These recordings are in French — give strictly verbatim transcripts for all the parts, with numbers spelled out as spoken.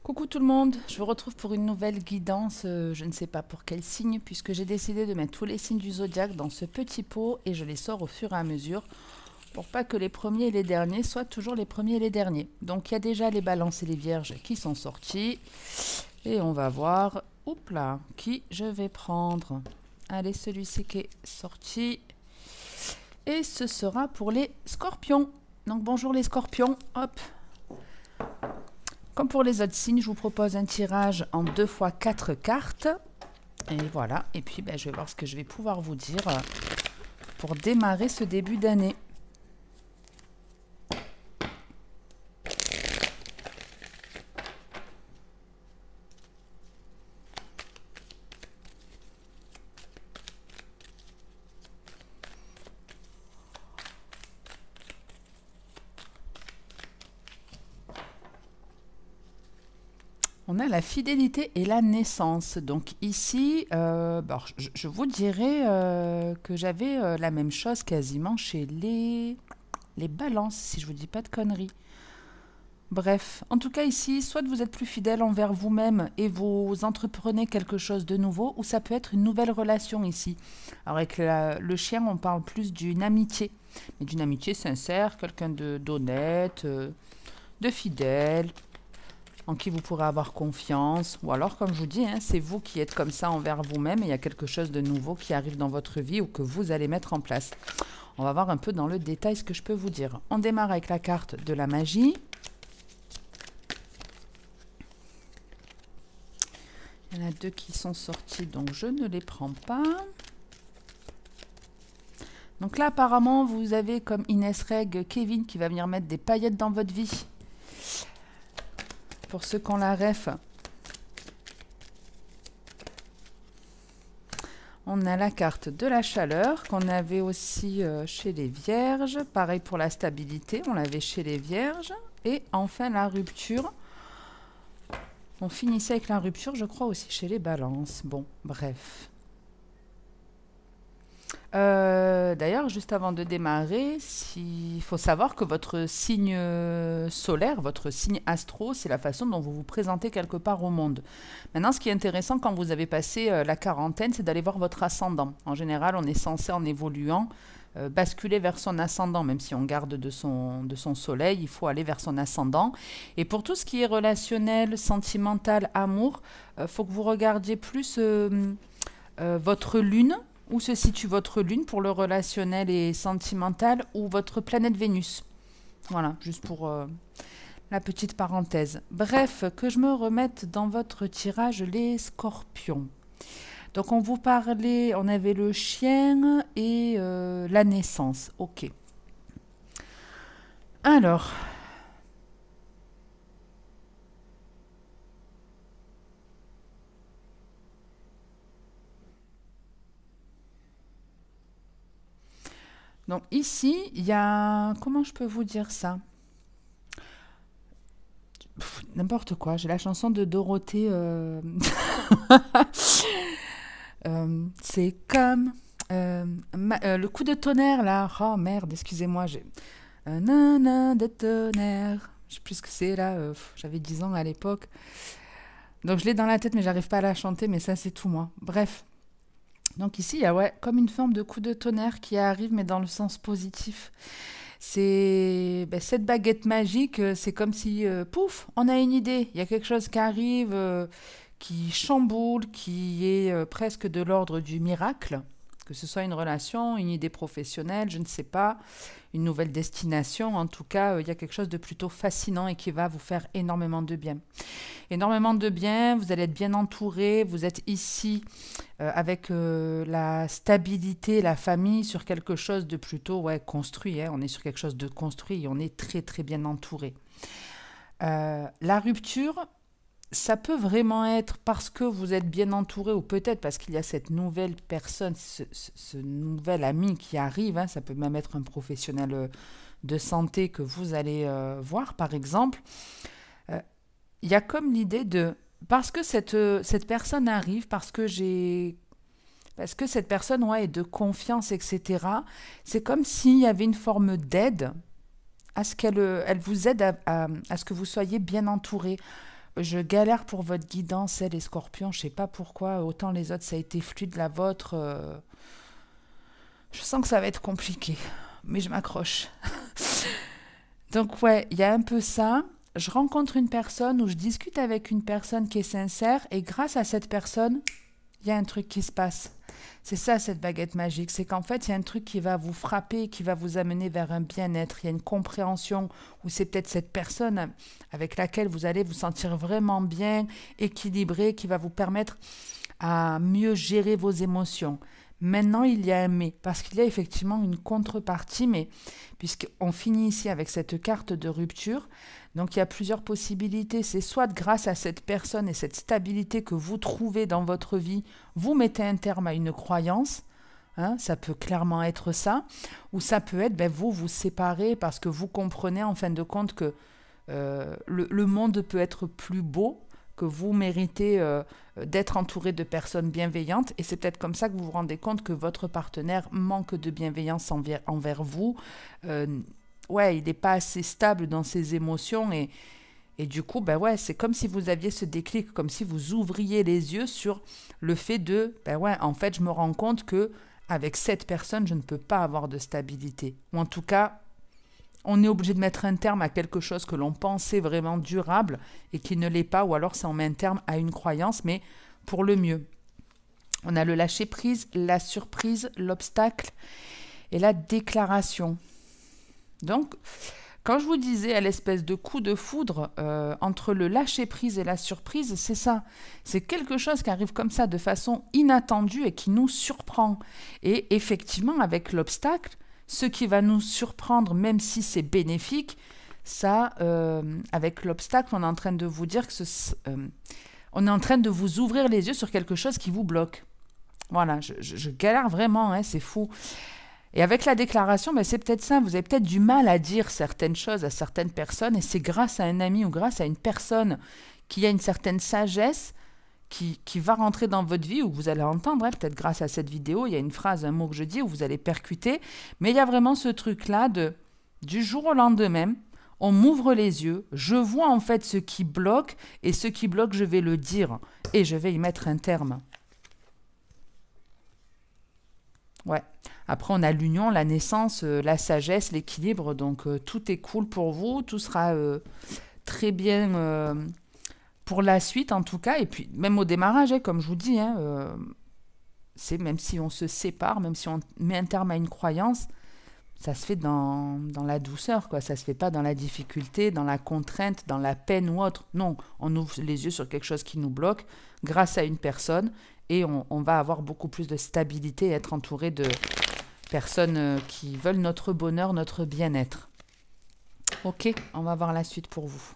Coucou tout le monde, je vous retrouve pour une nouvelle guidance, euh, je ne sais pas pour quel signe, puisque j'ai décidé de mettre tous les signes du zodiaque dans ce petit pot et je les sors au fur et à mesure pour pas que les premiers et les derniers soient toujours les premiers et les derniers. Donc il y a déjà les balances et les vierges qui sont sortis et on va voir, oups là, qui je vais prendre. Allez, celui-ci qui est sorti et ce sera pour les scorpions. Donc bonjour les scorpions, hop. Comme pour les autres signes, je vous propose un tirage en deux fois quatre cartes. Et voilà. Et puis, ben, je vais voir ce que je vais pouvoir vous dire pour démarrer ce début d'année. On a la fidélité et la naissance. Donc ici, euh, bon, je, je vous dirais euh, que j'avais euh, la même chose quasiment chez les, les balances, si je vous dis pas de conneries. Bref, en tout cas ici, soit vous êtes plus fidèle envers vous-même et vous entreprenez quelque chose de nouveau, ou ça peut être une nouvelle relation ici. Alors avec la, le chien, on parle plus d'une amitié, mais d'une amitié sincère, quelqu'un de d'honnête, euh, de fidèle, en qui vous pourrez avoir confiance, ou alors comme je vous dis, hein, c'est vous qui êtes comme ça envers vous-même et il y a quelque chose de nouveau qui arrive dans votre vie ou que vous allez mettre en place. On va voir un peu dans le détail ce que je peux vous dire. On démarre avec la carte de la magie. Il y en a deux qui sont sortis, donc je ne les prends pas. Donc là, apparemment, vous avez comme Inès Reg, Kevin qui va venir mettre des paillettes dans votre vie. Pour ceux qui ont la ref, on a la carte de la chaleur qu'on avait aussi euh, chez les vierges. Pareil pour la stabilité, on l'avait chez les vierges. Et enfin la rupture. On finissait avec la rupture, je crois aussi chez les balances. Bon, bref. Euh, D'ailleurs, juste avant de démarrer, il faut savoir que votre signe solaire, votre signe astro, c'est la façon dont vous vous présentez quelque part au monde. Maintenant, ce qui est intéressant quand vous avez passé euh, la quarantaine, c'est d'aller voir votre ascendant. En général, on est censé, en évoluant, euh, basculer vers son ascendant. Même si on garde de son, de son soleil, il faut aller vers son ascendant. Et pour tout ce qui est relationnel, sentimental, amour, il euh, faut que vous regardiez plus euh, euh, votre lune, où se situe votre lune pour le relationnel et sentimental, ou votre planète Vénus. Voilà, juste pour euh, la petite parenthèse. Bref, que je me remette dans votre tirage les scorpions. Donc on vous parlait, on avait le chien et euh, la naissance. Ok. Alors... Donc ici, il y a... Comment je peux vous dire ça? N'importe quoi, j'ai la chanson de Dorothée. Euh... euh, c'est comme... Euh, ma... euh, le coup de tonnerre, là. Oh merde, excusez-moi, j'ai... Un nanan de tonnerre. Je sais plus ce que c'est, là. Euh, J'avais dix ans à l'époque. Donc je l'ai dans la tête, mais j'arrive pas à la chanter, mais ça, c'est tout moi. Bref. Donc ici, il y a ouais, comme une forme de coup de tonnerre qui arrive, mais dans le sens positif. C'est ben, cette baguette magique, c'est comme si, euh, pouf, on a une idée. Il y a quelque chose qui arrive, euh, qui chamboule, qui est euh, presque de l'ordre du miracle. Que ce soit une relation, une idée professionnelle, je ne sais pas, une nouvelle destination. En tout cas, euh, il y a quelque chose de plutôt fascinant et qui va vous faire énormément de bien. Énormément de bien, vous allez être bien entouré, vous êtes ici euh, avec euh, la stabilité, la famille, sur quelque chose de plutôt ouais, construit. Hein. On est sur quelque chose de construit et on est très très bien entouré. Euh, la rupture, ça peut vraiment être parce que vous êtes bien entouré ou peut-être parce qu'il y a cette nouvelle personne, ce, ce, ce nouvel ami qui arrive. Hein. Ça peut même être un professionnel de santé que vous allez euh, voir par exemple. Euh, Il y a comme l'idée de, parce que cette, cette personne arrive, parce que j'ai, parce que cette personne ouais, est de confiance, et cetera, c'est comme s'il y avait une forme d'aide à ce qu'elle elle vous aide à, à, à ce que vous soyez bien entouré. je galère pour votre guidance, hein, les scorpions. Je sais pas pourquoi. Autant les autres, ça a été fluide, la vôtre. euh, Je sens que ça va être compliqué. Mais je m'accroche. Donc, ouais, il y a un peu ça. Je rencontre une personne ou je discute avec une personne qui est sincère. Et grâce à cette personne, il y a un truc qui se passe. C'est ça, cette baguette magique. C'est qu'en fait, il y a un truc qui va vous frapper, qui va vous amener vers un bien-être. Il y a une compréhension où c'est peut-être cette personne avec laquelle vous allez vous sentir vraiment bien, équilibré, qui va vous permettre à mieux gérer vos émotions. Maintenant, il y a un mais, parce qu'il y a effectivement une contrepartie, mais puisqu'on finit ici avec cette carte de rupture, donc il y a plusieurs possibilités. C'est soit grâce à cette personne et cette stabilité que vous trouvez dans votre vie, vous mettez un terme à une croyance, hein, ça peut clairement être ça, ou ça peut être ben, vous vous séparez parce que vous comprenez en fin de compte que euh, le, le monde peut être plus beau, que vous méritez euh, d'être entouré de personnes bienveillantes et c'est peut-être comme ça que vous vous rendez compte que votre partenaire manque de bienveillance envers, envers vous. Euh, ouais, il n'est pas assez stable dans ses émotions et, et du coup, ben ouais, c'est comme si vous aviez ce déclic, comme si vous ouvriez les yeux sur le fait de, ben ouais, en fait, je me rends compte que avec cette personne, je ne peux pas avoir de stabilité. Ou en tout cas, on est obligé de mettre un terme à quelque chose que l'on pensait vraiment durable et qui ne l'est pas, ou alors ça en met un terme à une croyance, mais pour le mieux. On a le lâcher-prise, la surprise, l'obstacle et la déclaration. Donc, quand je vous disais à l'espèce de coup de foudre euh, entre le lâcher-prise et la surprise, c'est ça. C'est quelque chose qui arrive comme ça de façon inattendue et qui nous surprend. Et effectivement, avec l'obstacle, ce qui va nous surprendre, même si c'est bénéfique, ça, euh, avec l'obstacle, on est en train de vous dire que ce, euh, on est en train de vous ouvrir les yeux sur quelque chose qui vous bloque. Voilà, je, je, je galère vraiment, hein, c'est fou. Et avec la déclaration, ben c'est peut-être ça, vous avez peut-être du mal à dire certaines choses à certaines personnes, et c'est grâce à un ami ou grâce à une personne qui a une certaine sagesse, Qui, qui va rentrer dans votre vie, où vous allez entendre, hein, peut-être grâce à cette vidéo, il y a une phrase, un mot que je dis, où vous allez percuter, mais il y a vraiment ce truc-là de, du jour au lendemain, on m'ouvre les yeux, je vois en fait ce qui bloque, et ce qui bloque, je vais le dire, et je vais y mettre un terme. Ouais. Après, on a l'union, la naissance, euh, la sagesse, l'équilibre, donc euh, tout est cool pour vous, tout sera euh, très bien... Euh, pour la suite en tout cas, et puis même au démarrage, hein, comme je vous dis, hein, euh, c'est même si on se sépare, même si on met un terme à une croyance, ça se fait dans, dans la douceur, quoi. Ça se fait pas dans la difficulté, dans la contrainte, dans la peine ou autre. Non, on ouvre les yeux sur quelque chose qui nous bloque grâce à une personne et on, on va avoir beaucoup plus de stabilité et être entouré de personnes qui veulent notre bonheur, notre bien-être. Ok, on va voir la suite pour vous.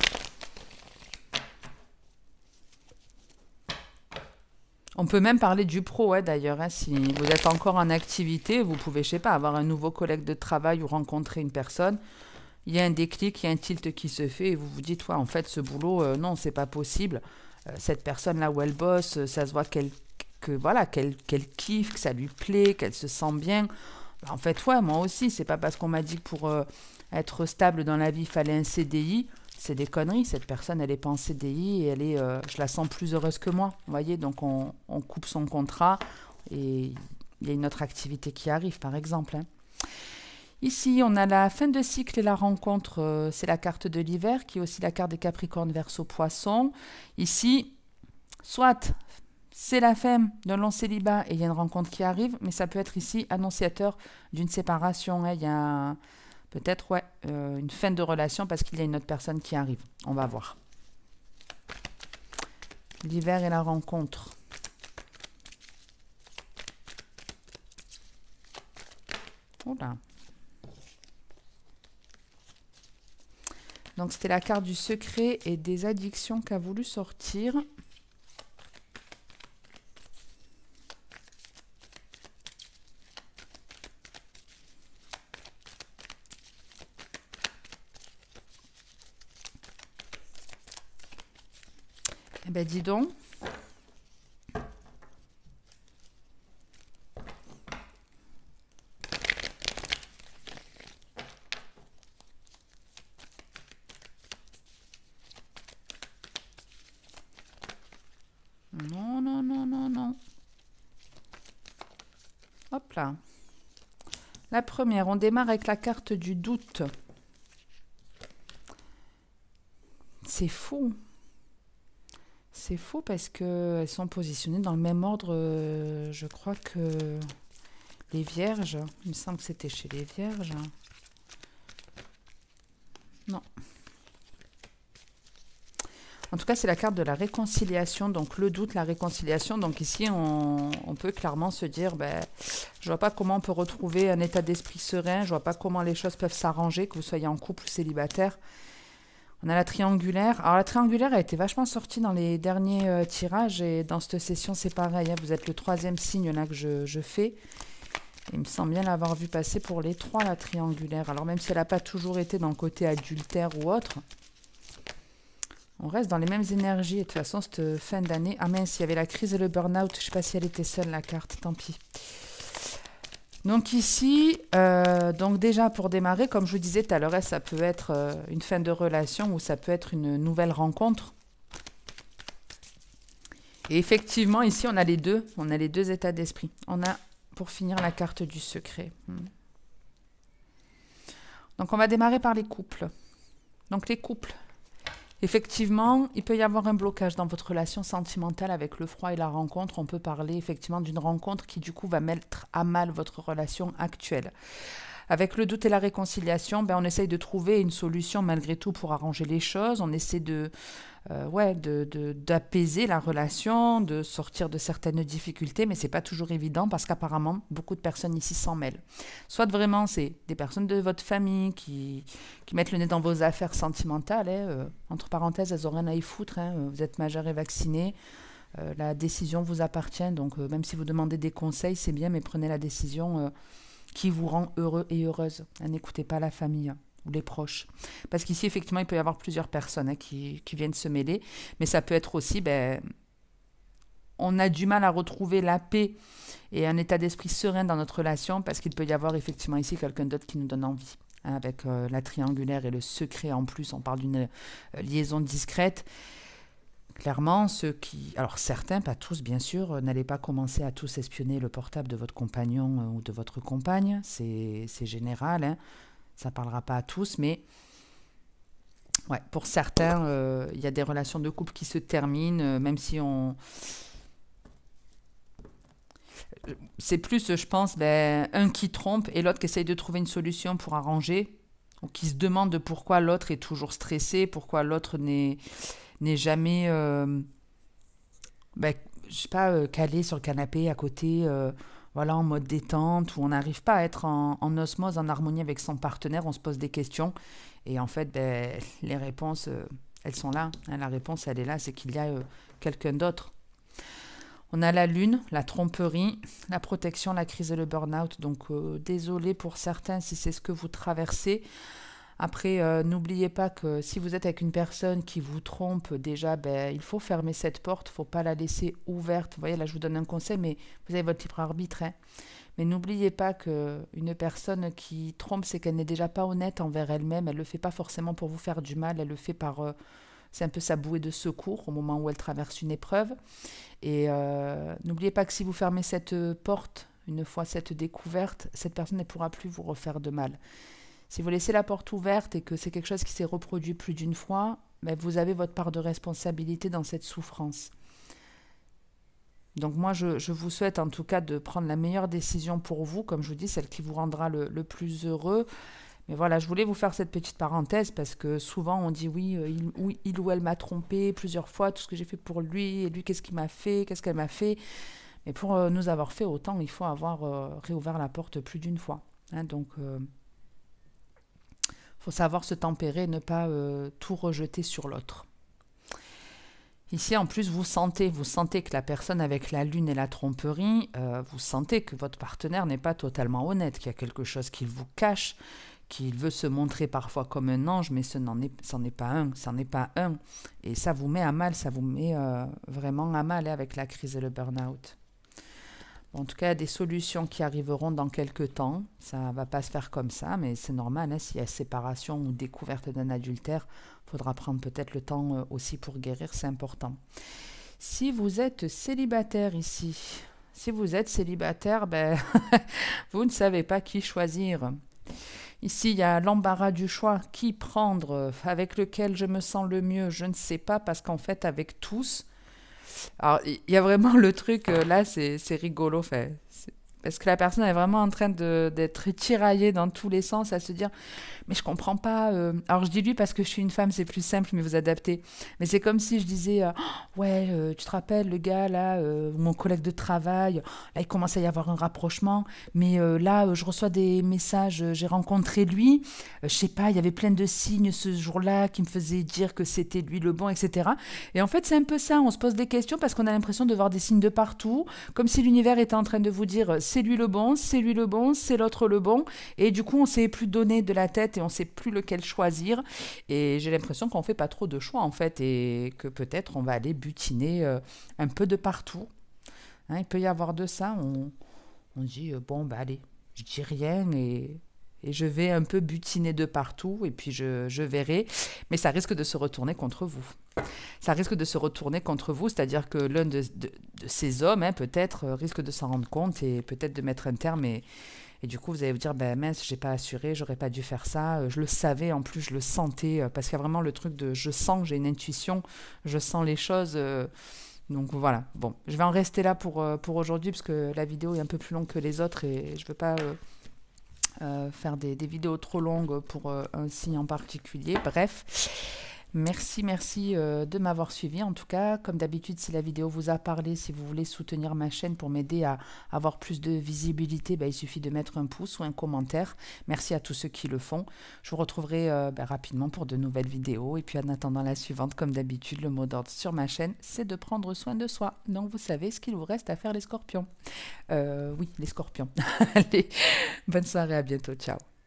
On peut même parler du pro, ouais, d'ailleurs. Hein, si vous êtes encore en activité, vous pouvez, je sais pas, avoir un nouveau collègue de travail ou rencontrer une personne. Il y a un déclic, il y a un tilt qui se fait et vous vous dites, ouais, en fait, ce boulot, euh, non, c'est pas possible. Euh, cette personne-là où elle bosse, euh, ça se voit qu'elle que, voilà, qu'elle qu'elle kiffe, que ça lui plaît, qu'elle se sent bien. Bah, en fait, ouais, moi aussi, c'est pas parce qu'on m'a dit que pour euh, être stable dans la vie, il fallait un C D I. C'est des conneries, cette personne, elle n'est pas en C D I et elle est, euh, je la sens plus heureuse que moi. Vous voyez, donc on, on coupe son contrat et il y a une autre activité qui arrive, par exemple. Hein. Ici, on a la fin de cycle et la rencontre, euh, c'est la carte de l'hiver, qui est aussi la carte des Capricornes, Verseau, Poisson. Ici, soit c'est la fin d'un long célibat et il y a une rencontre qui arrive, mais ça peut être ici annonciateur d'une séparation. Hein. Il y a peut-être ouais, euh, une fin de relation parce qu'il y a une autre personne qui arrive. On va voir. L'hiver et la rencontre. Oula. Donc c'était la carte du secret et des addictions qu'a voulu sortir. Eh ben dis donc. là. La première, on démarre avec la carte du doute. C'est fou. C'est fou parce qu'elles sont positionnées dans le même ordre. Euh, je crois que les vierges, il me semble que c'était chez les vierges. Non. En tout cas, c'est la carte de la réconciliation. Donc, le doute, la réconciliation. Donc, ici, on, on peut clairement se dire, ben, je vois pas comment on peut retrouver un état d'esprit serein. Je vois pas comment les choses peuvent s'arranger, que vous soyez en couple ou célibataire. On a la triangulaire. Alors, la triangulaire a été vachement sortie dans les derniers euh, tirages. Et dans cette session, c'est pareil. Hein, vous êtes le troisième signe là que je, je fais. Il me semble bien l'avoir vu passer pour les trois, la triangulaire. Alors, même si elle n'a pas toujours été dans le côté adultère ou autre, on reste dans les mêmes énergies. Et de toute façon, cette fin d'année... Ah mince, il y avait la crise et le burn-out. Je ne sais pas si elle était seule, la carte. Tant pis. Donc ici, euh, donc déjà pour démarrer, comme je vous disais tout à l'heure, ça peut être euh, une fin de relation ou ça peut être une nouvelle rencontre. Et effectivement, ici, on a les deux. On a les deux états d'esprit. On a, pour finir, la carte du secret. Hmm. Donc on va démarrer par les couples. Donc les couples. Effectivement, il peut y avoir un blocage dans votre relation sentimentale avec le froid et la rencontre. On peut parler effectivement d'une rencontre qui du coup va mettre à mal votre relation actuelle. Avec le doute et la réconciliation, ben, on essaye de trouver une solution malgré tout pour arranger les choses. On essaie de, euh, ouais, de, de, d'apaiser la relation, de sortir de certaines difficultés, mais ce n'est pas toujours évident parce qu'apparemment, beaucoup de personnes ici s'en mêlent. Soit vraiment, c'est des personnes de votre famille qui, qui mettent le nez dans vos affaires sentimentales. Hein, euh, entre parenthèses, elles n'ont rien à y foutre. Hein, vous êtes majeur et vacciné. Euh, la décision vous appartient. Donc, euh, même si vous demandez des conseils, c'est bien, mais prenez la décision... Euh, qui vous rend heureux et heureuse. N'écoutez pas la famille hein, ou les proches. Parce qu'ici, effectivement, il peut y avoir plusieurs personnes hein, qui, qui viennent se mêler. Mais ça peut être aussi, ben, on a du mal à retrouver la paix et un état d'esprit serein dans notre relation parce qu'il peut y avoir effectivement ici quelqu'un d'autre qui nous donne envie. Hein, avec euh, la triangulaire et le secret en plus, on parle d'une euh, liaison discrète. Clairement, ceux qui... Alors certains, pas tous bien sûr, euh, n'allez pas commencer à tous espionner le portable de votre compagnon euh, ou de votre compagne. C'est général, hein. Ça ne parlera pas à tous, mais ouais, pour certains, il euh, y a des relations de couple qui se terminent, euh, même si on... C'est plus, je pense, ben, un qui trompe et l'autre qui essaye de trouver une solution pour arranger, ou qui se demande pourquoi l'autre est toujours stressé, pourquoi l'autre n'est... n'est jamais, euh, ben, je sais pas, euh, calé sur le canapé à côté, euh, voilà, en mode détente, où on n'arrive pas à être en, en osmose, en harmonie avec son partenaire, on se pose des questions, et en fait, ben, les réponses, euh, elles sont là, hein, la réponse, elle est là, c'est qu'il y a euh, quelqu'un d'autre. On a la lune, la tromperie, la protection, la crise et le burn-out, donc euh, désolé pour certains si c'est ce que vous traversez. Après, euh, n'oubliez pas que si vous êtes avec une personne qui vous trompe, déjà, ben, il faut fermer cette porte, il ne faut pas la laisser ouverte. Vous voyez, là, je vous donne un conseil, mais vous avez votre libre arbitre. Hein. Mais n'oubliez pas qu'une personne qui trompe, c'est qu'elle n'est déjà pas honnête envers elle-même. Elle ne le fait pas forcément pour vous faire du mal, elle le fait par... Euh, c'est un peu sa bouée de secours au moment où elle traverse une épreuve. Et euh, n'oubliez pas que si vous fermez cette porte, une fois cette découverte, cette personne ne pourra plus vous refaire de mal. Si vous laissez la porte ouverte et que c'est quelque chose qui s'est reproduit plus d'une fois, ben vous avez votre part de responsabilité dans cette souffrance. Donc moi, je, je vous souhaite en tout cas de prendre la meilleure décision pour vous, comme je vous dis, celle qui vous rendra le, le plus heureux. Mais voilà, je voulais vous faire cette petite parenthèse parce que souvent on dit oui, il, oui, il ou elle m'a trompé plusieurs fois, tout ce que j'ai fait pour lui, et lui qu'est-ce qu'il m'a fait, qu'est-ce qu'elle m'a fait. Mais pour euh, nous avoir fait autant, il faut avoir euh, réouvert la porte plus d'une fois. Hein, donc... Euh, faut savoir se tempérer et ne pas euh, tout rejeter sur l'autre. Ici, en plus, vous sentez, vous sentez que la personne avec la lune et la tromperie, euh, vous sentez que votre partenaire n'est pas totalement honnête, qu'il y a quelque chose qu'il vous cache, qu'il veut se montrer parfois comme un ange, mais ce n'en est, c'en est pas un, c'en est pas un. Et ça vous met à mal, ça vous met euh, vraiment à mal hein, avec la crise et le burn-out. En tout cas, il y a des solutions qui arriveront dans quelques temps. Ça ne va pas se faire comme ça, mais c'est normal. Hein, s'il y a séparation ou découverte d'un adultère, il faudra prendre peut-être le temps euh, aussi pour guérir, c'est important. Si vous êtes célibataire ici, Si vous êtes célibataire, ben, vous ne savez pas qui choisir. Ici, il y a l'embarras du choix. Qui prendre, avec lequel je me sens le mieux, je ne sais pas, parce qu'en fait, avec tous, alors, il y a vraiment le truc, euh, là, c'est c'est rigolo, fait. c'est- Parce que la personne est vraiment en train de- d'être tiraillée dans tous les sens, à se dire, mais je comprends pas. euh, Alors, je dis lui parce que je suis une femme, c'est plus simple, mais vous adaptez. Mais c'est comme si je disais, euh, Oh, ouais, euh, tu te rappelles, le gars, là, euh, mon collègue de travail, là, il commence à y avoir un rapprochement, mais euh, là, euh, je reçois des messages, euh, j'ai rencontré lui, euh, je sais pas, il y avait plein de signes ce jour-là qui me faisaient dire que c'était lui le bon, et cetera. Et en fait, c'est un peu ça, on se pose des questions parce qu'on a l'impression de voir des signes de partout, comme si l'univers était en train de vous dire euh, c'est lui le bon, c'est lui le bon, c'est l'autre le bon, et du coup, on s'est plus donné de la tête et on sait plus lequel choisir. Et j'ai l'impression qu'on fait pas trop de choix en fait, et que peut-être on va aller butiner euh, un peu de partout. Hein, il peut y avoir de ça, on, on dit euh, bon, bah allez, je dis rien et. Et je vais un peu butiner de partout et puis je, je verrai. Mais ça risque de se retourner contre vous. Ça risque de se retourner contre vous, c'est-à-dire que l'un de, de- de ces hommes, hein, peut-être, euh, risque de s'en rendre compte et peut-être de mettre un terme. Et, et du coup, vous allez vous dire, ben mince, j'ai pas assuré, j'aurais pas dû faire ça. Euh, Je le savais, en plus, je le sentais, euh, parce qu'il y a vraiment le truc de je sens, j'ai une intuition, je sens les choses. euh, donc voilà, bon, je vais en rester là pour, euh, pour aujourd'hui, parce que la vidéo est un peu plus longue que les autres et je veux pas euh, euh, faire des, des vidéos trop longues pour euh, un signe en particulier. Bref, merci, merci euh, de m'avoir suivi. En tout cas, comme d'habitude, si la vidéo vous a parlé, si vous voulez soutenir ma chaîne pour m'aider à avoir plus de visibilité, bah, il suffit de mettre un pouce ou un commentaire. Merci à tous ceux qui le font. Je vous retrouverai euh, bah, rapidement pour de nouvelles vidéos. Et puis en attendant la suivante, comme d'habitude, le mot d'ordre sur ma chaîne, c'est de prendre soin de soi. Donc vous savez ce qu'il vous reste à faire les scorpions. Euh, oui, les scorpions. Allez, bonne soirée, à bientôt, ciao.